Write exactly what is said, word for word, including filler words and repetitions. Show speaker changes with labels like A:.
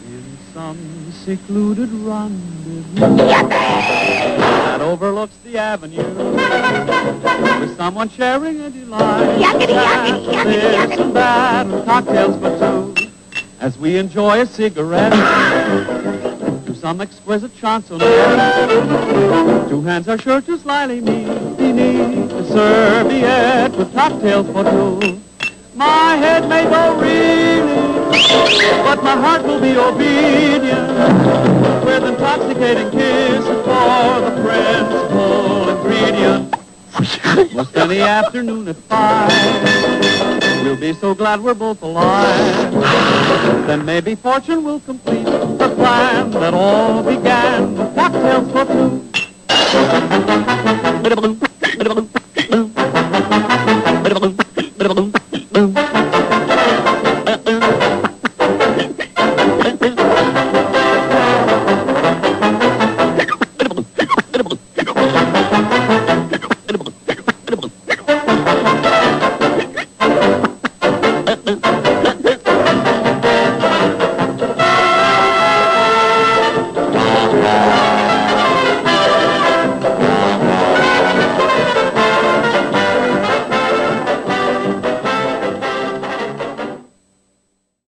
A: In some secluded rendezvous that overlooks the avenue, with someone sharing a delight, this and that, and cocktails for two, as we enjoy a cigarette to some exquisite chansonette. Two hands are sure to slyly meet beneath the serviette with cocktails for two. My head may go reeling, but my heart will be obedient, with intoxicating kisses for the principal ingredient. Most any afternoon at five, we'll be so glad we're both alive. Then maybe fortune will complete the plan that all began with cocktails for two.